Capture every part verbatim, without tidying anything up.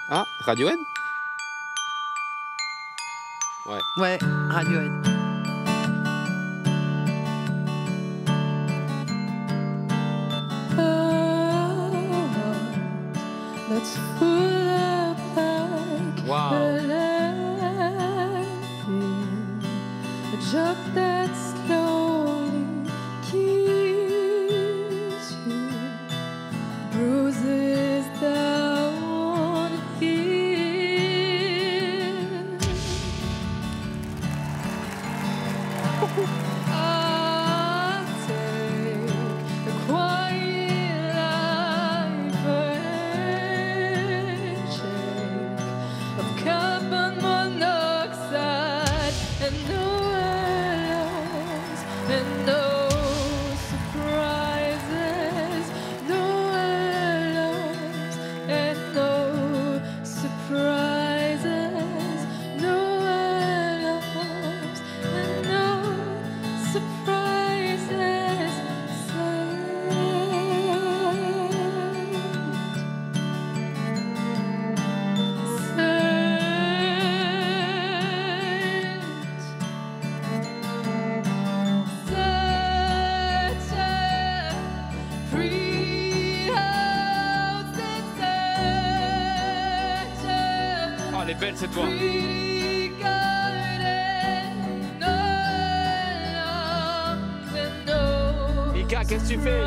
Ah, Radiohead? Ouais. Ouais, Radiohead. Wow. Elle est belle cette voix. Mika, qu'est-ce que tu fais?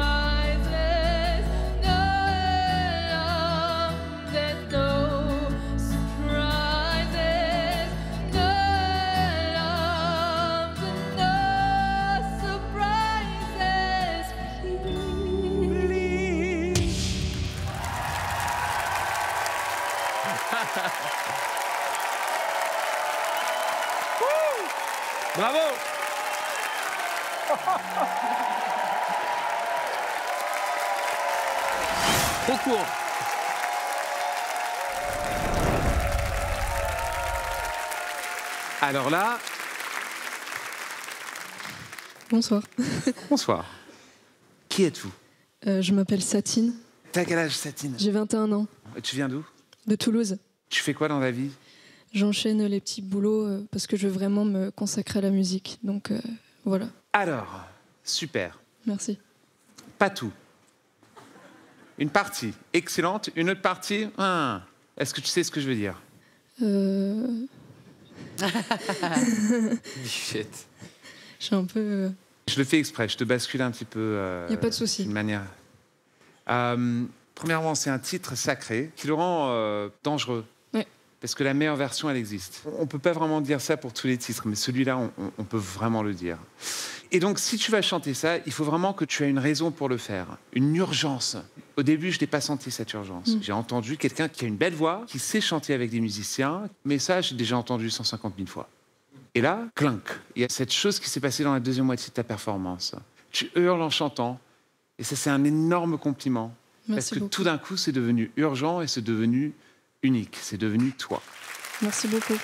Bravo. Trop court. Alors là... Bonsoir. Bonsoir. Qui êtes-vous? euh, Je m'appelle Satine. T'as quel âge, Satine? J'ai vingt et un ans. Tu viens d'où? De Toulouse. Tu fais quoi dans la vie? J'enchaîne les petits boulots euh, parce que je veux vraiment me consacrer à la musique. Donc euh, voilà. Alors, super. Merci. Pas tout. Une partie excellente, une autre partie... Ah. Est-ce que tu sais ce que je veux dire? Euh... Shit. Je suis un peu... Euh... Je le fais exprès, je te bascule un petit peu... Il euh, n'y a pas de souci. D'une manière... Euh, premièrement, c'est un titre sacré qui le rend euh, dangereux. Ouais. Parce que la meilleure version, elle existe. On ne peut pas vraiment dire ça pour tous les titres, mais celui-là, on, on peut vraiment le dire. Et donc, si tu vas chanter ça, il faut vraiment que tu aies une raison pour le faire, une urgence. Au début, je n'ai pas senti cette urgence. Mmh. J'ai entendu quelqu'un qui a une belle voix, qui sait chanter avec des musiciens, mais ça, j'ai déjà entendu cent cinquante mille fois. Et là, clink, il y a cette chose qui s'est passée dans la deuxième moitié de ta performance. Tu hurles en chantant, et ça, c'est un énorme compliment. Merci parce que beaucoup. tout d'un coup, c'est devenu urgent et c'est devenu unique. C'est devenu toi. Merci beaucoup.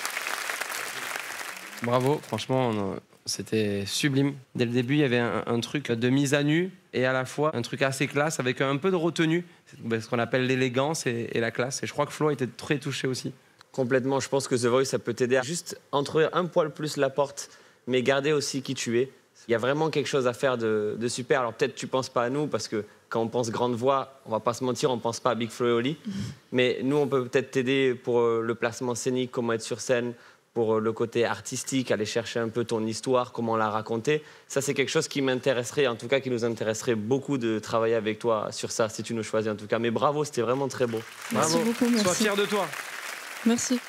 Bravo, franchement, c'était sublime. Dès le début, il y avait un, un truc de mise à nu et à la fois un truc assez classe avec un peu de retenue. C'est ce qu'on appelle l'élégance et, et la classe. Et je crois que Flo était très touché aussi. Complètement, je pense que The Voice, ça peut t'aider à juste entrer un poil plus la porte, mais garder aussi qui tu es. Il y a vraiment quelque chose à faire de, de super. Alors peut-être tu ne penses pas à nous, parce que quand on pense grande voix, on ne va pas se mentir, on ne pense pas à Big Flo et Oli. Mmh. Mais nous, on peut peut-être t'aider pour le placement scénique, comment être sur scène, pour le côté artistique, aller chercher un peu ton histoire, comment la raconter. Ça, c'est quelque chose qui m'intéresserait, en tout cas qui nous intéresserait beaucoup de travailler avec toi sur ça, si tu nous choisis en tout cas. Mais bravo, c'était vraiment très beau. Merci bravo. beaucoup, merci. Sois fier de toi. Merci.